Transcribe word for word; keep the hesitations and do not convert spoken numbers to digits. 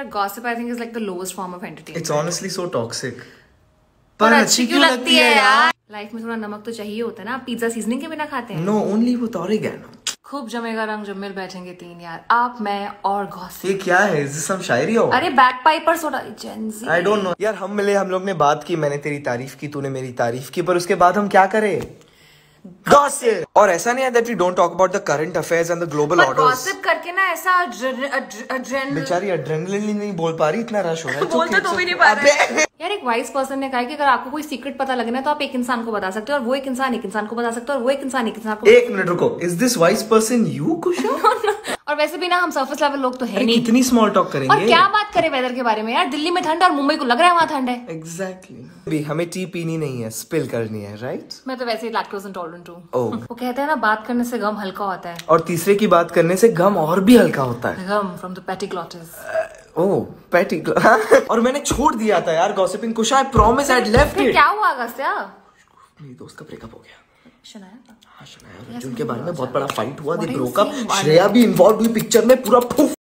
यार gossip I think is like the lowest form of entertainment. It's honestly so toxic. पर अच्छी क्यों लगती है यार? लाइफ में थोड़ा नमक तो चाहिए होता है ना. पिज्जा सीजनिंग के बिना खाते हैं? No, only with oregano. खूब जमेगा रंग जब मिल बैठेंगे तीन यार. आप, मैं और गॉसिप. ये क्या है? Is this some शायरी हो? अरे Bagpiper soda Gen Z. I don't know. यार हम मिले, हम लोग ने बात की, मैंने तेरी तारीफ की, तूने मेरी तारीफ की, पर उसके बाद हम क्या करें? Gossip. और ऐसा नहीं है that we don't talk about the current affairs and the global orders. Gossip करके ना ऐसा adrenaline. बेचारी एड्रेनलिन नहीं बोल पा रही, इतना रश हो रहा है. बोलते तो भी नहीं पा रहे. यार एक वाइज पर्सन ने कहा कि अगर आपको कोई सीक्रेट पता लगना है तो आप एक इंसान को बता सकते हो और वो एक इंसान एक इंसान को बता सकते हो और वो एक इंसान एक इंसान को. एक मिनट रुको. Is this wise person you, कुशा? और वैसे भी ना हम सरफेस लेवल लोग तो है नहीं. कितनी स्मॉल टॉक करेंगे. और क्या बात करें वेदर के बारे में यार. दिल्ली में ठंड और मुंबई को लग रहा है वहाँ ठंड है. एग्जैक्टली. भी हमें टी पीनी नहीं है, स्पिल करनी है, राइट? मैं तो वैसे ही लैक्टोज इंटॉलरेंट हूँ. ओह. वो कहते हैं ना बात करने से गम हल्का होता है. और तीसरे की बात करने से गम और भी हल्का होता है. Gum from the epiglottis. Oh Patty. और मैंने छोड़ दिया था यार gossiping. Kusha, I promise I had left it. क्या हुआ अगस्त्या? मेरी दोस्त का ब्रेकअप हो गया. शनाया था? हाँ, शनाया. अर्जुन के बारे में बहुत बड़ा फाइट हुआ. They broke up. श्रेया भी इन्वॉल्व हुई पिक्चर में. पूरा